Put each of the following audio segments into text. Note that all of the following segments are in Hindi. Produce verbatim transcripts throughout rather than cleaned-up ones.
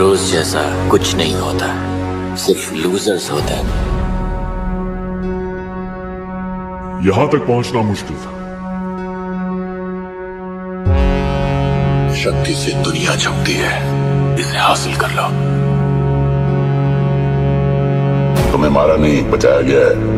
हीरोज जैसा कुछ नहीं होता, सिर्फ लूजर्स होते हैं। यहां तक पहुंचना मुश्किल था। शक्ति से दुनिया झुकती है, इसे हासिल कर लो। तुम्हें मारा नहीं, बचाया गया है।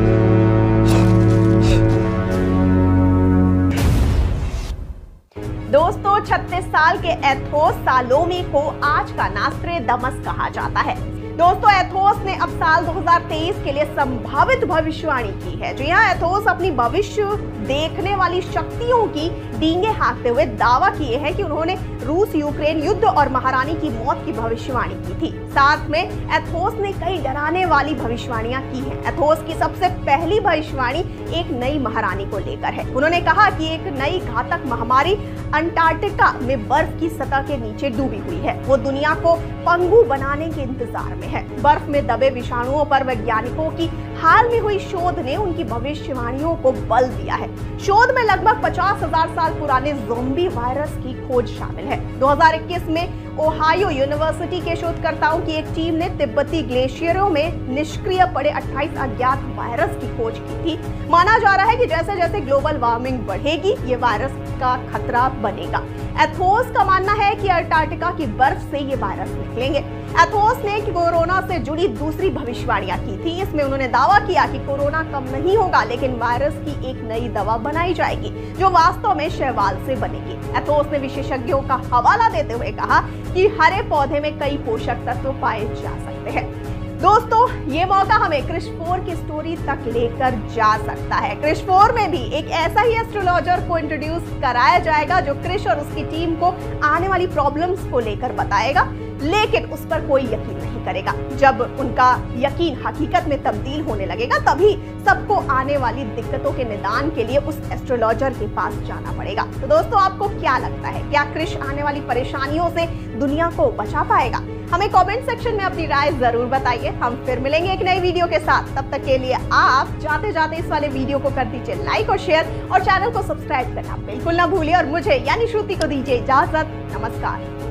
दोस्तों, छत्तीस साल के एथोस सालोमी को आज का नास्ट्रेडमस कहा जाता है। दोस्तों, एथोस ने अब साल दो हज़ार तेईस के लिए संभावित भविष्यवाणी की है। जी हां, एथोस अपनी भविष्य देखने वाली शक्तियों की डींगे हाँकते हुए दावा किए हैं कि उन्होंने रूस यूक्रेन युद्ध और महारानी की मौत की भविष्यवाणी की थी। साथ में एथोस ने कई डराने वाली भविष्यवाणियां की हैं। एथोस की सबसे पहली भविष्यवाणी एक नई महारानी को लेकर है। उन्होंने कहा कि एक नई घातक महामारी अंटार्कटिका में बर्फ की सतह के नीचे डूबी हुई है। वो दुनिया को पंगु बनाने के इंतजार में है। बर्फ में दबे विषाणुओं पर वैज्ञानिकों की हाल में हुई शोध ने उनकी भविष्यवाणियों को बल दिया है। शोध में लगभग पचास हजार साल पुराने ज़ोंबी वायरस की खोज शामिल है। दो हज़ार इक्कीस में ओहायो यूनिवर्सिटी के शोधकर्ताओं की एक टीम ने तिब्बती ग्लेशियरों में निष्क्रिय पड़े अट्ठाईस अज्ञात वायरस की खोज की थी। माना जा रहा है कि जैसे जैसे ग्लोबल वार्मिंग बढ़ेगी, ये वायरस का खतरा बनेगा। एथोस का मानना है कि अंटार्कटिका की बर्फ से ये वायरस निकलेंगे। एथोस ने कोरोना से जुड़ी दूसरी भविष्यवाणियां की थी। इसमें उन्होंने दावा किया कि कोरोना कम नहीं होगा, लेकिन वायरस की एक नई दवा बनाई जाएगी जो वास्तव में शैवाल से बनेगी। एथोस ने विशेषज्ञों का हवाला देते हुए कहा कि हरे पौधे में कई पोषक तत्व पाए जा सकते हैं। दोस्तों, ये मौका हमें क्रिश फोर की स्टोरी तक लेकर जा सकता है। क्रिश फोर में भी एक ऐसा ही एस्ट्रोलॉजर को इंट्रोड्यूस कराया जाएगा जो क्रिश और उसकी टीम को आने वाली प्रॉब्लम्स को लेकर बताएगा, लेकिन उस पर कोई यकीन नहीं करेगा। जब उनका यकीन हकीकत में तब्दील होने लगेगा, तभी सबको आने वाली दिक्कतों के निदान के लिए उस एस्ट्रोलॉजर के पास जाना पड़ेगा। तो दोस्तों, आपको क्या लगता है, क्या क्रिश आने वाली परेशानियों से दुनिया को बचा पाएगा? हमें कमेंट सेक्शन में अपनी राय जरूर बताइए। हम फिर मिलेंगे एक नई वीडियो के साथ। तब तक के लिए आप जाते जाते इस वाले वीडियो को कर दीजिए लाइक और शेयर, और चैनल को सब्सक्राइब करना बिल्कुल ना भूलिए। और मुझे यानी श्रुति को दीजिए इजाजत। नमस्कार।